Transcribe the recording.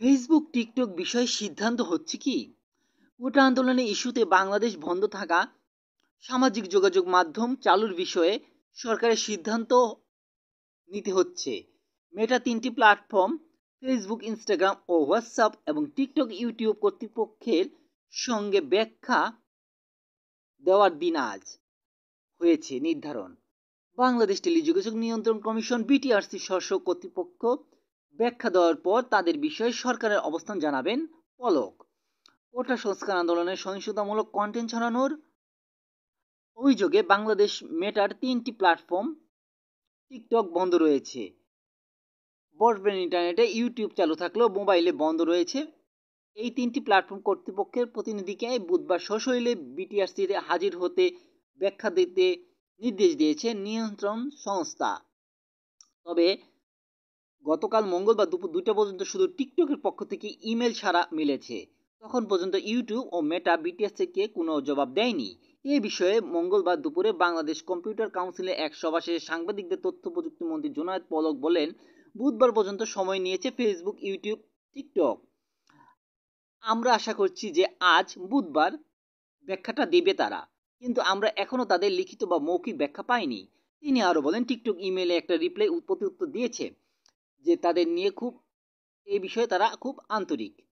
Facebook TikTok বিষয়ে সিদ্ধান্ত হচ্ছে কি? কোটা আন্দোলনের ইস্যুতে বাংলাদেশ বন্ধ থাকা সামাজিক যোগাযোগ মাধ্যম চালুর বিষয়ে সরকারের সিদ্ধান্ত নিতে হচ্ছে। মেটা ৩টি প্ল্যাটফর্ম ফেসবুক, ইনস্টাগ্রাম ও হোয়াটসঅ্যাপ এবং টিকটক, ইউটিউব কর্তৃপক্ষের সঙ্গে ব্যাখ্যা দেওয়ার দিন আজ হয়েছে নির্ধারণ। বাংলাদেশ টেলিযোগাযোগ নিয়ন্ত্রণ কমিশন বিটিআরসি শীর্ষ কর্তৃপক্ষ ব্যাখ্যা দেওয়ার পর তাদের বিষয়ে সরকারের অবস্থান জানাবেন পলক। কোটা সংস্কার আন্দোলনের সহিংসতামূলক কন্টেন্ট ছড়ানোর অভিযোগে বাংলাদেশ মেটার ৩টি প্ল্যাটফর্ম টিকটক বন্ধ রয়েছে। ব্রডব্যান্ড ইন্টারনেটে ইউটিউব চালু থাকলেও মোবাইলে বন্ধ রয়েছে। এই ৩টি প্ল্যাটফর্ম কর্তৃপক্ষের প্রতিনিধিকে বুধবার সশরীরে বিটিআরসির হাজির হতে ব্যাখ্যা দিতে নির্দেশ দিয়েছে নিয়ন্ত্রণ সংস্থা। তবে গতকাল মঙ্গলবার দুপুর ২টা পর্যন্ত শুধু টিকটকের পক্ষ থেকে ইমেল ছাড়া মিলেছে। তখন পর্যন্ত ইউটিউব ও মেটা বিটিআরসিকে কোনো জবাব দেয়নি। এ বিষয়ে মঙ্গলবার দুপুরে বাংলাদেশ কম্পিউটার কাউন্সিলের এক সভা শেষে সাংবাদিকদের তথ্য প্রযুক্তি মন্ত্রী জুনায়েদ পলক বলেন, বুধবার পর্যন্ত সময় নিয়েছে ফেসবুক, ইউটিউব, টিকটক। আমরা আশা করছি যে আজ বুধবার ব্যাখ্যাটা দেবে তারা, কিন্তু আমরা এখনও তাদের লিখিত বা মৌখিক ব্যাখ্যা পাইনি। তিনি আরও বলেন, টিকটক ইমেইলে একটা রিপ্লাই প্রত্যুত্তর দিয়েছে যে তাদের নিয়ে এ বিষয়ে তারা খুব আন্তরিক।